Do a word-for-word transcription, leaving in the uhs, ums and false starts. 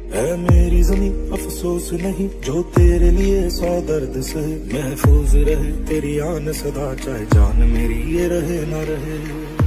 है मेरी जमी अफसोस नहीं, जो तेरे लिए सौ दर्द से महफूज रहे। तेरी आन सदा चाहे जान मेरी ये रहे ना रहे।